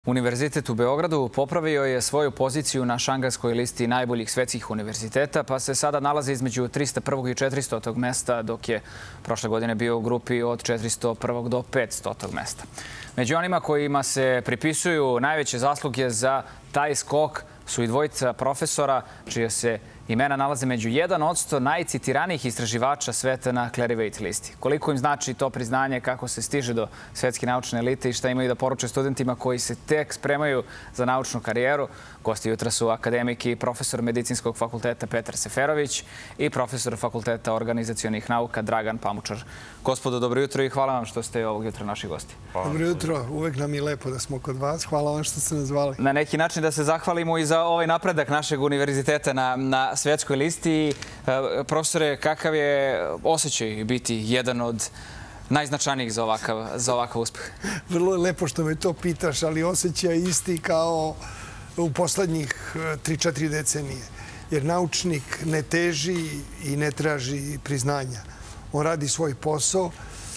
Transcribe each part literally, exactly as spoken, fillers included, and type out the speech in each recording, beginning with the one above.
Univerzitet u Beogradu popravio je svoju poziciju na Šangajskoj listi najboljih svetskih univerziteta, pa se sada nalazi između trista prvog i četiristotog mesta, dok je prošle godine bio u grupi od četiristo prvog do petstotog mesta. Među onima kojima se pripisuju najveće zasluge za taj skok su i dvojica profesora, čije se imena nalaze među jedan odsto najcitiranijih istraživača sveta na Clarivate listi. Koliko im znači to priznanje, kako se stiže do svetske naučne elite i šta imaju da poruče studentima koji se tek spremaju za naučnu karijeru. Gosti jutra su akademik i profesor Medicinskog fakulteta Petar Seferović i profesor Fakulteta organizacionih nauka Dragan Pamučar. Gospodo, dobro jutro i hvala vam što ste ovog jutra naši gosti. Dobro jutro, uvek nam je lepo da smo kod vas. Hvala vam što ste nas zvali. Na neki način da se zahvalimo i za ovaj napredak našeg univerziteta na, na svetskoj listi. Profesore, kakav je osjećaj biti jedan od najznačajnijih za ovakav, za ovakav uspeh? Vrlo je lepo što me to pitaš, ali osjećaj isti kao u poslednjih tri četiri decenije. Jer naučnik ne teži i ne traži priznanja. On radi svoj posao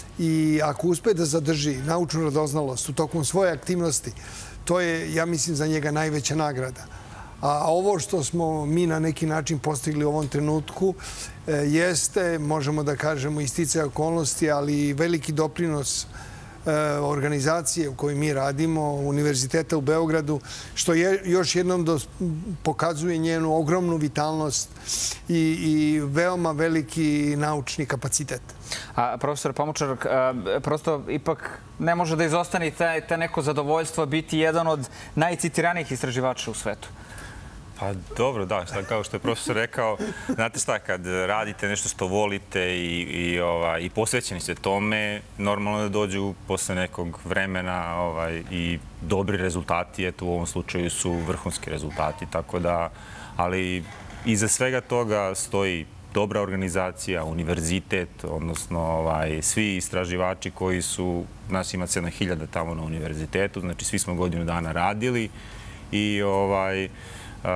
i ako uspe da zadrži naučnu radoznalost u tokom svoje aktivnosti, to je, ja mislim, za njega najveća nagrada. A ovo što smo mi na neki način postigli u ovom trenutku jeste, možemo da kažemo, isticaj okolnosti, ali i veliki doprinos organizacije u kojoj mi radimo, Univerziteta u Beogradu, što je još jednom pokazuje njenu ogromnu vitalnost i, i veoma veliki naučni kapacitet. A profesor Pamučar, prosto ipak ne može da izostane ta neko zadovoljstvo biti jedan od najcitiranijih istraživača u svetu. Pa dobro, da, kao što je profesor rekao, znate šta, kad radite nešto što volite i, i, ovaj, i posvećeni ste tome, normalno da dođu posle nekog vremena ovaj, i dobri rezultati, eto u ovom slučaju su vrhunski rezultati, tako da, ali iza svega toga stoji dobra organizacija, univerzitet, odnosno ovaj, svi istraživači koji su, nas ima sedam hiljada tamo na univerzitetu, znači svi smo godinu dana radili i ovaj, Uh,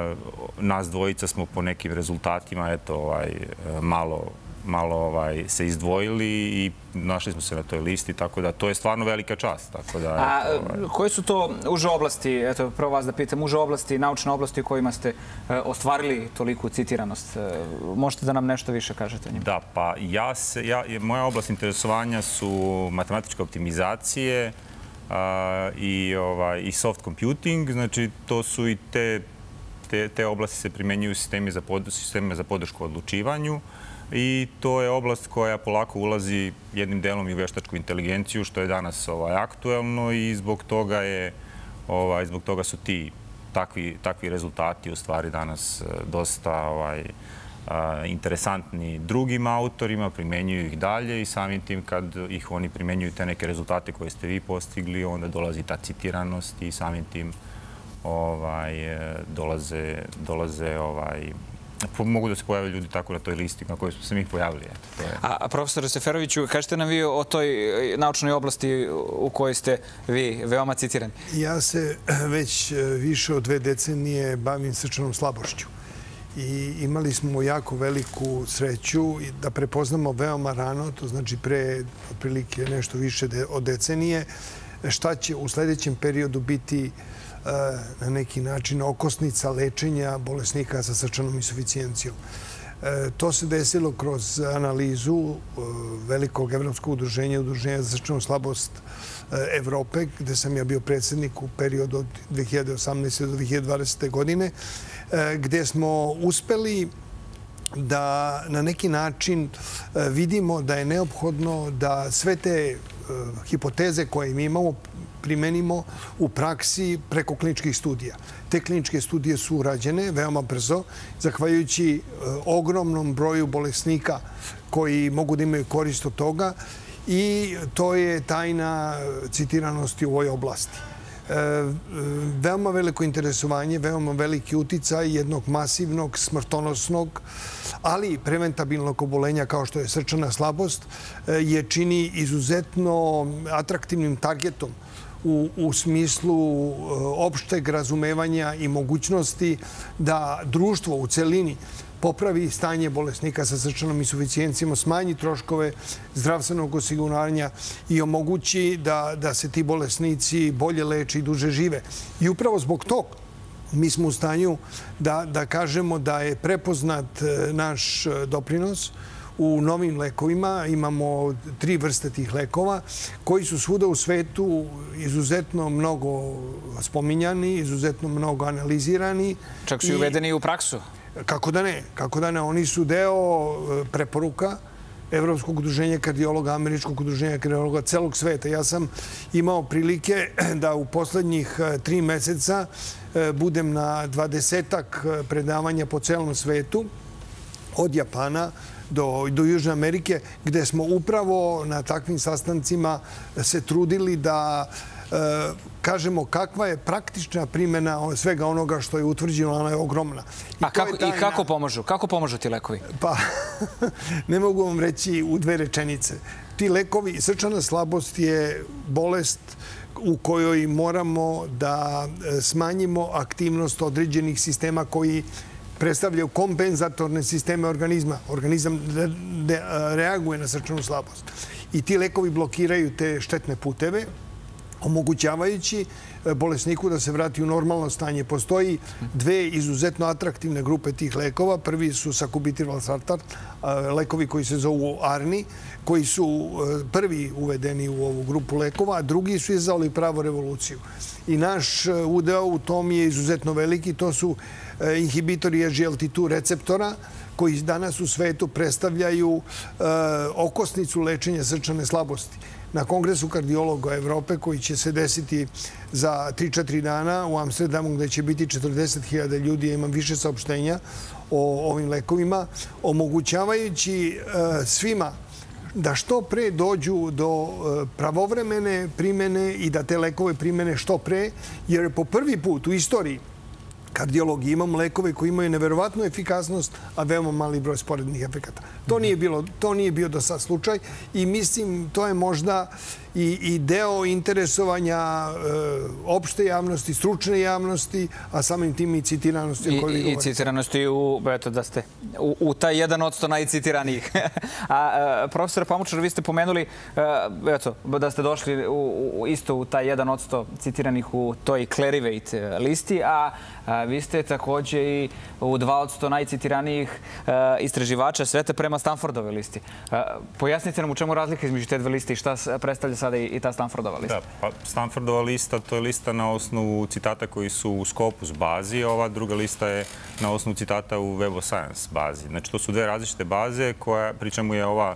nas dvojica smo po nekim rezultatima eto, ovaj, malo, malo ovaj, se izdvojili i našli smo se na toj listi, tako da to je stvarno velika čast. Tako da, A eto, ovaj... koje su to uže oblasti, eto prvo vas da pitam, uže oblasti, naučne oblasti u kojima ste uh, ostvarili toliku citiranost? Uh, možete da nam nešto više kažete o njima? Da, pa ja se, ja, moja oblast interesovanja su matematičke optimizacije uh, i, ovaj, i soft computing, znači to su i te Te, te oblasti se primenjuju sisteme za, pod, sisteme za podršku odlučivanju i to je oblast koja polako ulazi jednim delom i u veštačku inteligenciju, što je danas ovaj, aktuelno i zbog toga, je, ovaj, zbog toga su ti takvi, takvi rezultati u stvari danas dosta ovaj, a, interesantni drugim autorima, primenjuju ih dalje i samim tim kad ih oni primenjuju te neke rezultate koje ste vi postigli, onda dolazi ta citiranost i samim tim Ovaj, dolaze, dolaze ovaj, mogu da se pojave ljudi tako na toj listi na kojoj smo se mi pojavili. Eto, to je. A, a profesore Seferoviću, kažete nam vi o toj naučnoj oblasti u kojoj ste vi veoma citirani? Ja se već više od dve decenije bavim srčanom slabošću. I imali smo jako veliku sreću da prepoznamo veoma rano, to znači pre otprilike nešto više od decenije, šta će u sledećem periodu biti na neki način okosnica lečenja bolesnika sa srčanom insuficijencijom. To se desilo kroz analizu velikog evropskog udruženja, Udruženja za srčanu slabost Evrope, gde sam ja bio predsednik u periodu od dve hiljade osamnaeste do dve hiljade dvadesete. godine, gde smo uspeli da na neki način vidimo da je neophodno da sve te hipoteze koje mi imamo primenimo u praksi preko kliničkih studija. Te kliničke studije su urađene veoma brzo, zahvaljujući ogromnom broju bolesnika koji mogu da imaju korist od toga i to je tajna citiranosti u ovoj oblasti. Veoma veliko interesovanje, veoma veliki uticaj jednog masivnog, smrtonosnog, ali preventabilnog obolenja kao što je srčana slabost je čini izuzetno atraktivnim targetom u, u smislu opšteg razumevanja i mogućnosti da društvo u celini popravi stanje bolesnika sa srčanom insuficijencijom, smanji troškove zdravstvenog osiguranja i omogući da, da se ti bolesnici bolje leče i duže žive. I upravo zbog tog mi smo u stanju da, da kažemo da je prepoznat naš doprinos u novim lekovima. Imamo tri vrste tih lekova koji su svuda u svetu izuzetno mnogo spominjani, izuzetno mnogo analizirani. Čak su i uvedeni u praksu. Kako da ne? Kako da ne? Oni su deo preporuka Evropskog udruženja kardiologa, Američkog udruženja kardiologa, celog sveta. Ja sam imao prilike da u poslednjih tri meseca budem na dvadesetak predavanja po celom svetu, od Japana do, do Južne Amerike, gde smo upravo na takvim sastancima se trudili da kažemo kakva je praktična primjena svega onoga što je utvrđeno, ona je ogromna. I, A kako, i kako pomažu? Kako pomažu ti lekovi? Pa, ne mogu vam reći u dve rečenice. Ti lekovi, srčana slabost je bolest u kojoj moramo da smanjimo aktivnost određenih sistema koji predstavljaju kompenzatorne sisteme organizma. Organizam reaguje na srčanu slabost. I ti lekovi blokiraju te štetne puteve, omogućavajući bolesniku da se vrati u normalno stanje. Postoji dve izuzetno atraktivne grupe tih lekova. Prvi su sakubitril valsartan, lekovi koji se zovu Arni, koji su prvi uvedeni u ovu grupu lekova, a drugi su izazvali pravu revoluciju. I naš udeo u tom je izuzetno veliki. To su inhibitori S G L T dva receptora, koji danas u svetu predstavljaju okosnicu lečenja srčane slabosti. Na Kongresu kardiologa Evrope, koji će se desiti za tri do četiri dana u Amsterdamu, gde će biti četrdeset hiljada ljudi, ja imam više saopštenja o ovim lekovima, omogućavajući svima da što pre dođu do pravovremene primene i da te lekove primene što pre, jer po prvi put u istoriji kardiologiji imamo lekove koji imaju neverovatnu efikasnost, a veoma mali broj sporednih efekata. To nije bilo, to nije bio do sad slučaj i mislim to je možda i, i deo interesovanja e, opšte javnosti, stručne javnosti, a samim tim i citiranosti. I, i, i citiranosti u, eto da ste, u, u taj jedan odsto najcitiranijih. a, profesor Pamučar, vi ste pomenuli eto, da ste došli u, u, isto u taj jedan odsto citiranih u toj Clarivate listi, a A vi ste takođe i u dva odsto najcitiranijih istraživača sveta prema Stanfordove listi. Pojasnite nam u čemu razlika između te dve liste i šta predstavlja sada i ta Stanfordova lista. Da, pa Stanfordova lista to je lista na osnovu citata koji su u Scopus bazi, a ova druga lista je na osnovu citata u Web of Science bazi. Znači, to su dve različite baze koja, pričamo je ova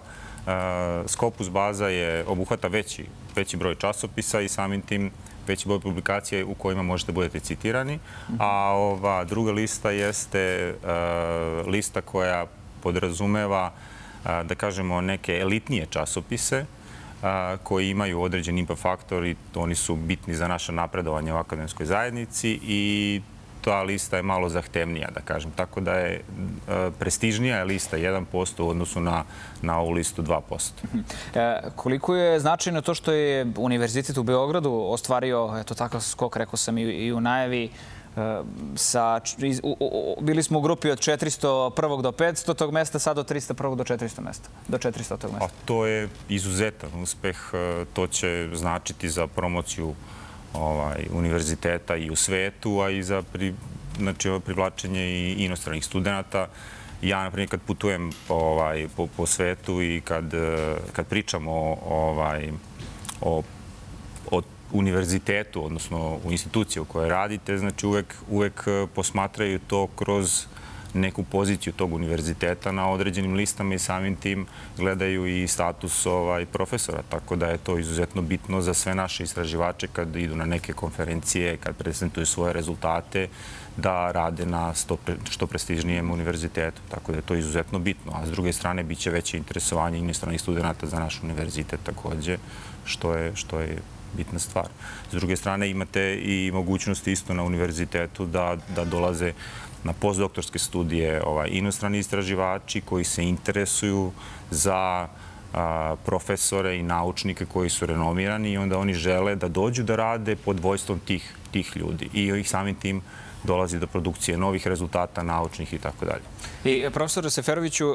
Scopus baza je obuhvata veći, veći broj časopisa i samim tim veći broj publikacija u kojima možete budete citirani, a ova druga lista jeste uh, lista koja podrazumeva, uh, da kažemo, neke elitnije časopise uh, koji imaju određen impact faktor i oni su bitni za naše napredovanje u akademskoj zajednici i ta lista je malo zahtevnija, da kažem. Tako da je e, prestižnija je lista jedan posto u odnosu na, na ovu listu dva posto. E, koliko je značajno to što je Univerzitet u Beogradu ostvario, eto takav skok, rekao sam i, i u najavi, e, sa, iz, u, u, bili smo u grupi od četiristo prvog do petsto tog mesta, sad od tristo prvog do četiristo mesta, do četiristo tog mesta. A to je izuzetan uspeh. To će značiti za promociju Ovaj, univerziteta i u svetu, a i za pri, znači, privlačenje i inostranih studenta. Ja, na primjer, kad putujem ovaj, po, po svetu i kad, kad pričam o, ovaj, o, o univerzitetu, odnosno u instituciji u kojoj radite, znači uvek, uvek posmatraju to kroz neku poziciju tog univerziteta na određenim listama i samim tim gledaju i status ovaj, profesora. Tako da je to izuzetno bitno za sve naše istraživače kad idu na neke konferencije, kad prezentuju svoje rezultate, da rade na sto, što prestižnijem univerzitetu. Tako da je to izuzetno bitno. A s druge strane, bit će veće interesovanje inostranih studenta za naš univerzitet takođe, što je, što je bitna stvar. S druge strane, imate i mogućnost isto na univerzitetu da, da dolaze na postdoktorske studije ovaj, inostrani istraživači koji se interesuju za profesore i naučnike koji su renomirani i onda oni žele da dođu da rade pod vojstvom tih, tih ljudi. I ih samim tim dolazi do produkcije novih rezultata, naučnih i tako dalje. I profesore Seferoviću,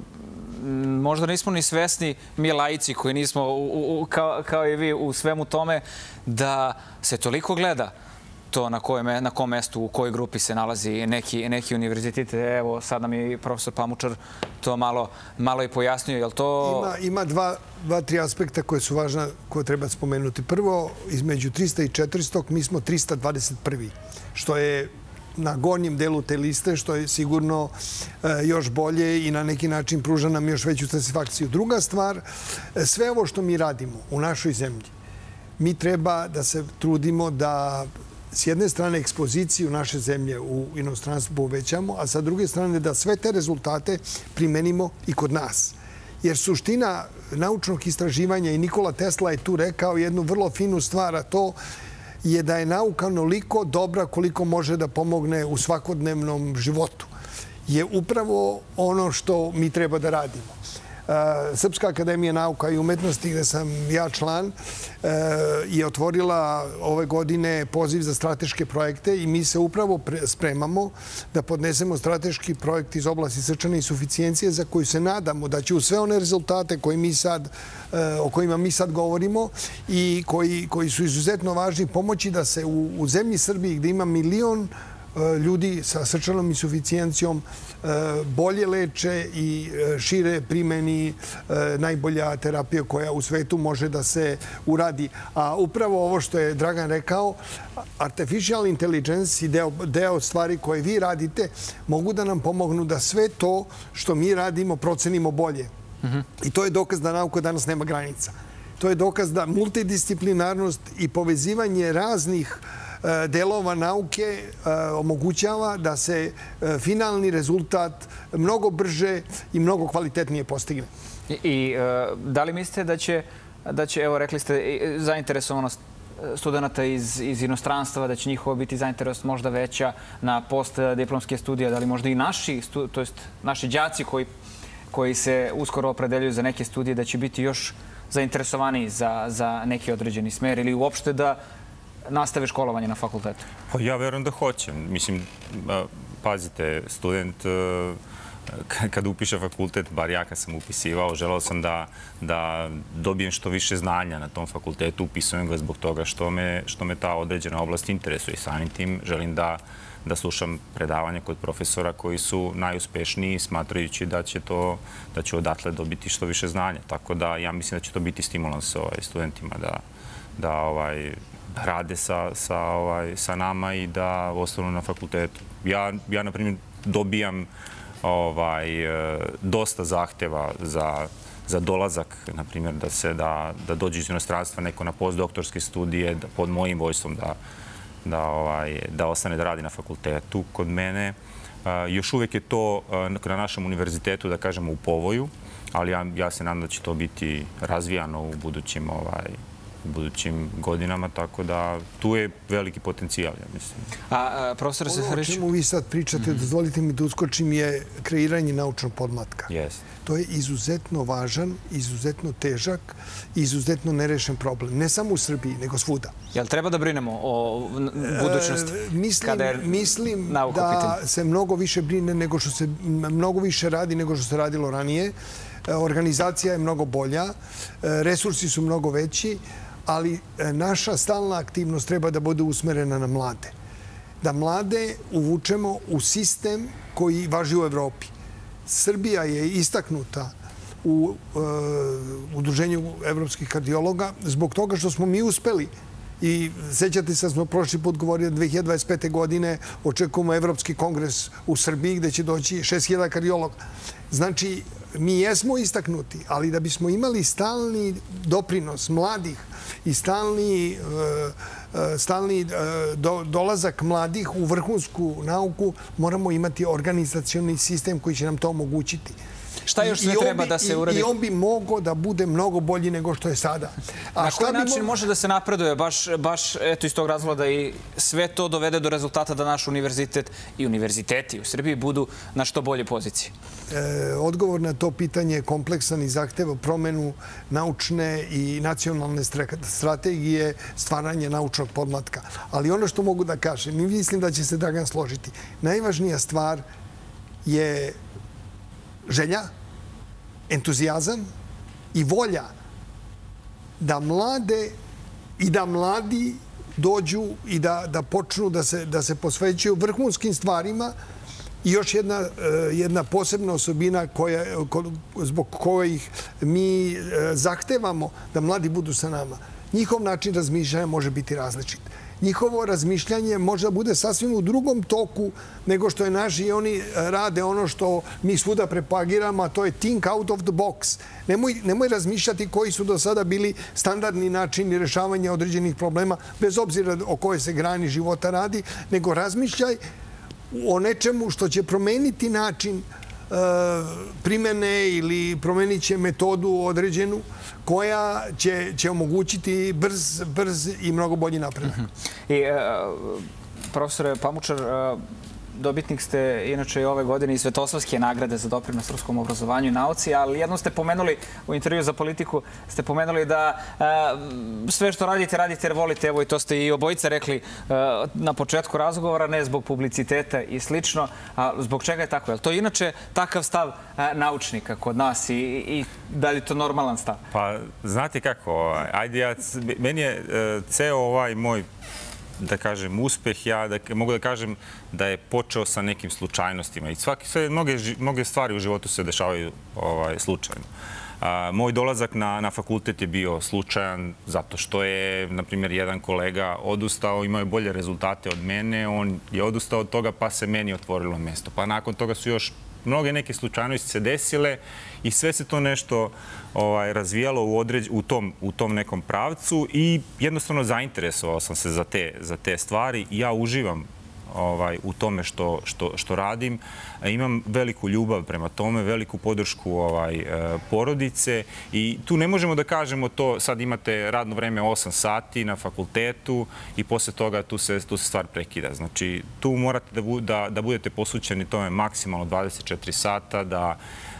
možda nismo ni svesni, mi laici koji nismo kao, kao i vi u svemu tome, da se toliko gleda to na, koje, na kom mestu, u kojoj grupi se nalazi neki, neki univerzitet. Evo, sad nam je profesor Pamučar to malo, malo i pojasnio. Jel to... Ima, ima dva, dva, tri aspekta koje su važna, koje treba spomenuti. Prvo, između trista i četiristo mi smo trista dvadeset prvi, što je na gornjem delu te liste, što je sigurno e, još bolje i na neki način pruža nam još veću satisfakciju. Druga stvar, sve ovo što mi radimo u našoj zemlji, mi treba da se trudimo da s jedne strane ekspoziciju naše zemlje u inostranstvu povećamo, a sa druge strane da sve te rezultate primenimo i kod nas. Jer suština naučnog istraživanja, i Nikola Tesla je tu rekao jednu vrlo finu stvar, a to je da je nauka onoliko dobra koliko može da pomogne u svakodnevnom životu. Je upravo ono što mi treba da radimo. Srpska akademija nauka i umetnosti, gde sam ja član, je otvorila ove godine poziv za strateške projekte i mi se upravo spremamo da podnesemo strateški projekt iz oblasti srčane insuficijencije za koju se nadamo da će u sve one rezultate koji mi sad, o kojima mi sad govorimo i koji, koji su izuzetno važni pomoći da se u, u zemlji Srbiji gde ima milion ljudi sa srčanom insuficijencijom bolje leče i šire primeni najbolja terapija koja u svetu može da se uradi. A upravo ovo što je Dragan rekao, artificial intelligence i deo, deo stvari koje vi radite mogu da nam pomognu da sve to što mi radimo procenimo bolje. Mm-hmm. I to je dokaz da nauka danas nema granica. To je dokaz da multidisciplinarnost i povezivanje raznih delova nauke omogućava da se finalni rezultat mnogo brže i mnogo kvalitetnije postigne. I, i da li mislite da će, da će, evo rekli ste, zainteresovanost studenta iz, iz inostranstva, da će njihova biti zainteresovanost možda veća na postdiplomske studije, da li možda i naši, to jest naši đaci koji, koji se uskoro opredeljuju za neke studije, da će biti još zainteresovaniji za, za neki određeni smer ili uopšte da nastave školovanje na fakultetu? Pa ja verujem da hoćem. Mislim, pazite, student kada upiše fakultet, bar ja kad sam upisivao, želeo sam da, da dobijem što više znanja na tom fakultetu. Upisujem ga zbog toga što me, što me ta određena oblast interesuje i samim tim želim da, da slušam predavanja kod profesora koji su najuspešniji, smatrajući da će, to, da će odatle dobiti što više znanja. Tako da ja mislim da će to biti stimulans ovaj, studentima da, da ovaj, rade sa, sa, ovaj, sa nama i da ostanu na fakultetu. Ja, ja na primjer, dobijam ovaj, dosta zahteva za, za dolazak, na primjer, da, se, da, da dođe iz inostranstva neko na postdoktorske studije, da, pod mojim vojstvom da, da, ovaj, da ostane da radi na fakultetu. Kod mene još uvijek je to na našem univerzitetu, da kažemo, u povoju, ali ja, ja se nadam da će to biti razvijano u budućim ovaj, u budućim godinama, tako da tu je veliki potencijal, ja mislim. A, a profesor Seferović? Ono o čemu vi sad pričate, mm-hmm. dozvolite mi da uskočim, je kreiranje naučnog podmlatka. Yes. To je izuzetno važan, izuzetno težak, izuzetno nerešen problem. Ne samo u Srbiji, nego svuda. Jel treba da brinemo o budućnosti? E, mislim kada je mislim da se mnogo više brine nego što se mnogo više radi nego što se radilo ranije. Organizacija je mnogo bolja, resursi su mnogo veći, ali naša stalna aktivnost treba da bude usmerena na mlade. Da mlade uvučemo u sistem koji važi u Evropi. Srbija je istaknuta u uh, Udruženju evropskih kardiologa zbog toga što smo mi uspeli. I sećate se, smo prošli put govorili da dve hiljade dvadeset pete. godine očekujemo Evropski kongres u Srbiji gde će doći šest hiljada kardiologa. Znači, mi jesmo istaknuti, ali da bismo imali stalni doprinos mladih i stalni, stalni do, dolazak mladih u vrhunsku nauku, moramo imati organizacioni sistem koji će nam to omogućiti. Šta još sve treba da se uradi? I on bi mogao da bude mnogo bolji nego što je sada. Na koji način može da se napreduje? Baš eto iz tog razloga da i sve to dovede do rezultata da naš univerzitet i univerziteti u Srbiji budu na što bolje pozicije? Odgovor na to pitanje je kompleksan i zahteva promenu naučne i nacionalne strategije stvaranja naučnog podmlatka. Ali ono što mogu da kažem, i mislim da će se Dragan složiti, najvažnija stvar je želja, entuzijazam i volja da mlade i da mladi dođu i da počnu da se posvećuju vrhunskim stvarima. I još jedna posebna osobina zbog kojih mi zahtevamo da mladi budu sa nama. Njihov način razmišljanja može biti različit. Njihovo razmišljanje može da bude sasvim u drugom toku nego što je naš i oni rade ono što mi svuda propagiramo, a to je think out of the box. Nemoj razmišljati koji su do sada bili standardni načini rešavanja određenih problema, bez obzira o kojoj se grani života radi, nego razmišljaj o nečemu što će promeniti način primene ili promenit će metodu određenu koja će omogućiti brz i mnogo bolji napredak. I profesore Pamučar, dobitnik ste inače i ove godine i Svetosavske nagrade za doprinos srpskom obrazovanju i nauci, ali jednom ste pomenuli u intervju za Politiku, ste pomenuli da sve što radite, radite jer volite, evo i to ste i obojica rekli na početku razgovora, ne zbog publiciteta i slično, a zbog čega je tako? Je li to inače takav stav naučnika kod nas i da li je to normalan stav? Pa, znate kako, ajde ja, meni je ceo ovaj moj da kažem, uspeh, ja mogu da kažem da je počeo sa nekim slučajnostima. I mnoge stvari u životu se dešavaju slučajno. Moj dolazak na fakultet je bio slučajan zato što je, na primjer, jedan kolega odustao, imao je bolje rezultate od mene, on je odustao od toga pa se meni otvorilo mesto. Pa nakon toga su još mnoge neke slučajnosti se desile i sve se to nešto razvijalo u tom nekom pravcu i jednostavno zainteresovao sam se za te stvari i ja uživam u tome što radim. Imam veliku ljubav prema tome, veliku podršku porodice i tu ne možemo da kažemo to, sad imate radno vreme osam sati na fakultetu i posle toga tu se stvar prekida. Znači, tu morate da budete posvećeni tome maksimalno dvadeset četiri sata, da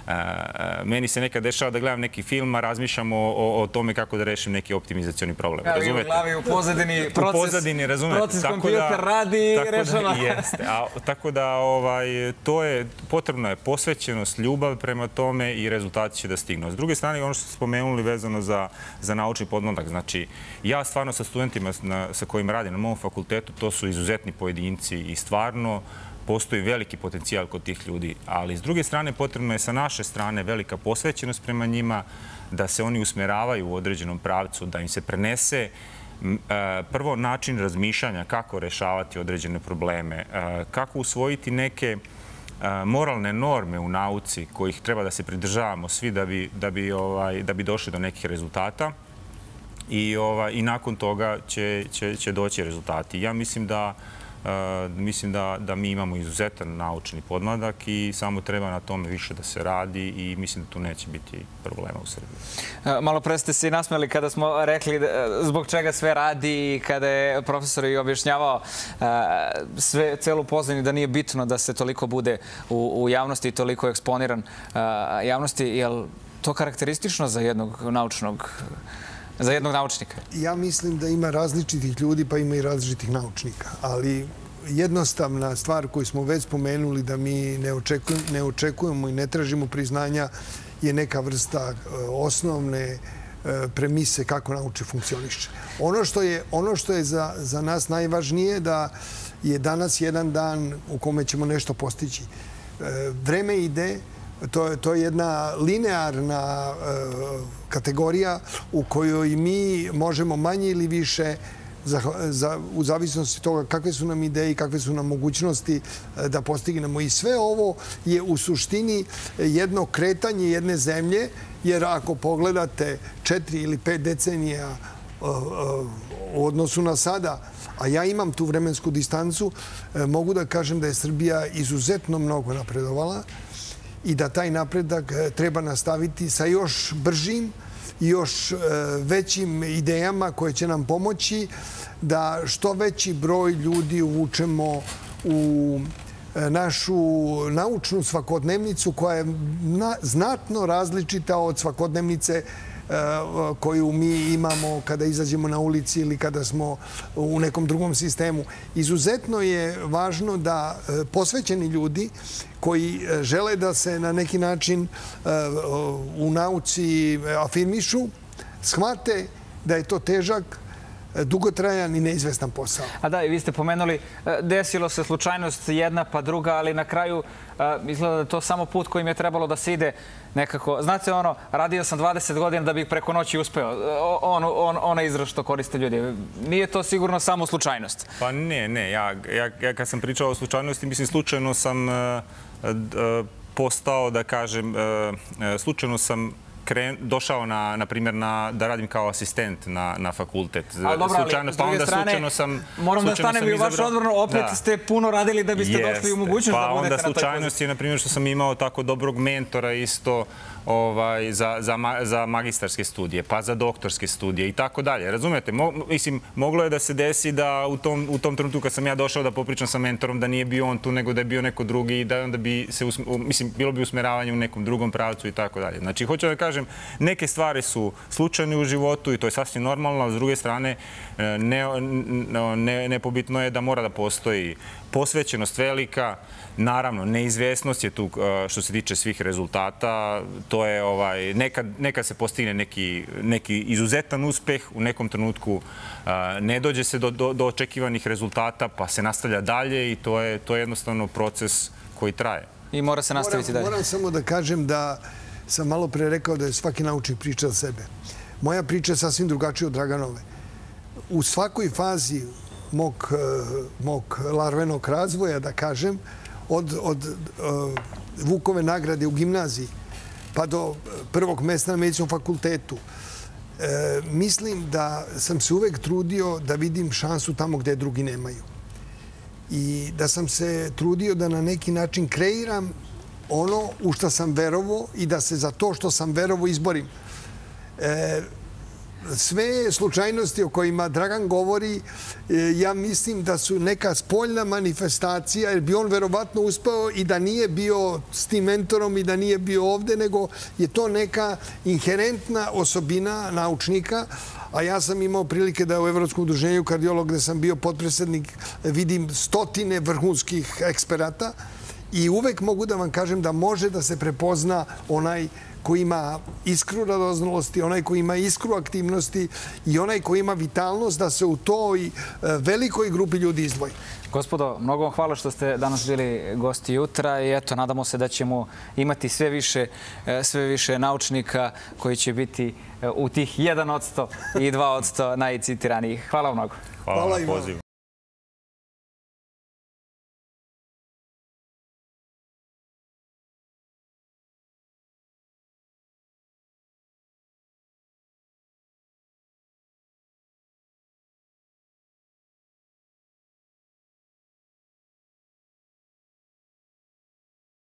meni se nekad dešava da gledam neki film, a razmišljam o tome kako da rešim neki optimizacioni problem. Ali u glavi, u pozadini proces kompjuter radi i rešava. Jeste. Tako da potrebna je posvećenost, ljubav prema tome i rezultati će da stignu. S druge strane, ono što ste spomenuli vezano za naučni podmladak, znači ja stvarno sa studentima sa kojima radim na mom fakultetu, to su izuzetni pojedinci i stvarno postoji veliki potencijal kod tih ljudi, ali s druge strane potrebno je sa naše strane velika posvećenost prema njima, da se oni usmeravaju u određenom pravcu, da im se prenese prvo način razmišljanja kako rešavati određene probleme, kako usvojiti neke moralne norme u nauci kojih treba da se pridržavamo svi da bi došli do nekih rezultata i nakon toga će doći rezultati. Ja mislim da Mislim da mi imamo izuzetan naučni podmladak i samo treba na tome više da se radi i mislim da tu neće biti problema u Srbiji. Malo pre ste se i nasmeli kada smo rekli zbog čega sve radi i kada je profesor i objašnjavao celu pozadinu da nije bitno da se toliko bude u javnosti i toliko eksponiran javnosti. Je li to karakteristično za jednog naučnog za jednog naučnika? Ja mislim da ima različitih ljudi, pa ima i različitih naučnika. Ali jednostavna stvar koju smo već spomenuli da mi ne očekujemo i ne tražimo priznanja je neka vrsta osnovne premise kako nauče funkcioniše. Ono što je za nas najvažnije da je danas jedan dan u kome ćemo nešto postići. Vreme ide, to je jedna linearna kategorija u kojoj mi možemo manje ili više, u zavisnosti toga kakve su nam ideje i kakve su nam mogućnosti da postignemo. I sve ovo je u suštini jedno kretanje jedne zemlje, jer ako pogledate četiri ili pet decenija u odnosu na sada, a ja imam tu vremensku distancu, mogu da kažem da je Srbija izuzetno mnogo napredovala i da taj napredak treba nastaviti sa još bržim i još većim idejama koje će nam pomoći da što veći broj ljudi uvučemo u našu naučnu svakodnevnicu koja je znatno različita od svakodnevnice koju mi imamo kada izađemo na ulici ili kada smo u nekom drugom sistemu. Izuzetno je važno da posvećeni ljudi koji žele da se na neki način u nauci afirmišu, shvate da je to težak, dugotrajan i neizvestan posao. A da, i vi ste pomenuli, desilo se slučajnost jedna pa druga, ali na kraju izgleda da je to samo put kojim je trebalo da se ide nekako. Znate ono, radio sam dvadeset godina da bih preko noći uspeo. Ona izraz što koriste ljudi. Nije to sigurno samo slučajnost. Pa ne, ne. Ja kad sam pričao o slučajnosti, mislim, slučajno sam postao, da kažem, slučajno sam došao, na primjer, da radim kao asistent na fakultet. Ali dobro, ali s druge strane, moram da stanem i u vašu odbranu, opet ste puno radili da biste došli u mogućnost da budete na toj poziciji. Pa onda slučajnost je, na primjer, što sam imao tako dobrog mentora isto za magistarske studije, pa za doktorske studije i tako dalje. Razumete? Mislim, moglo je da se desi da u tom trenutku kad sam ja došao da popričam sa mentorom, da nije bio on tu, nego da je bio neko drugi i da onda bi se, mislim, bilo bi usmeravanje u nekom drugom pravcu i tako dalje. Znači, hoću da kažem, neke stvari su slučajne u životu i to je sasvim normalno, a s druge strane, nepobitno je da mora da postoji posvećenost velika. Naravno, neizvesnost je tu što se tiče svih rezultata. To je, nekad se postigne neki izuzetan uspeh, u nekom trenutku ne dođe se do očekivanih rezultata, pa se nastavlja dalje i to je jednostavno proces koji traje. I mora se nastaviti dalje. Moram samo da kažem da sam malo pre rekao da je svaki naučnik priča za sebe. Moja priča je sasvim drugačija od Draganove. U svakoj fazi mog larvenog razvoja, da kažem, od Vukove nagrade u gimnaziji pa do prvog mesta na medicinskom fakultetu, mislim da sam se uvek trudio da vidim šansu tamo gde drugi nemaju. I da sam se trudio da na neki način kreiram ono u što sam verovao i da se za to što sam verovao izborim. Sve slučajnosti o kojima Dragan govori, ja mislim da su neka spoljna manifestacija, jer bi on verovatno uspeo i da nije bio s tim mentorom i da nije bio ovde, nego je to neka inherentna osobina naučnika, a ja sam imao prilike da u Evropskom udruženju kardiolog, gde sam bio potpredsednik, vidim stotine vrhunskih eksperata i uvek mogu da vam kažem da može da se prepozna onaj koji ima iskru radoznalosti, onaj koji ima iskru aktivnosti i onaj koji ima vitalnost da se u toj velikoj grupi ljudi izdvoji. Gospodo, mnogo vam hvala što ste danas bili gosti jutra i eto, nadamo se da ćemo imati sve više, sve više naučnika koji će biti u tih jedan odsto i dva odsto najcitiranijih. Hvala vam mnogo. Hvala na pozivu.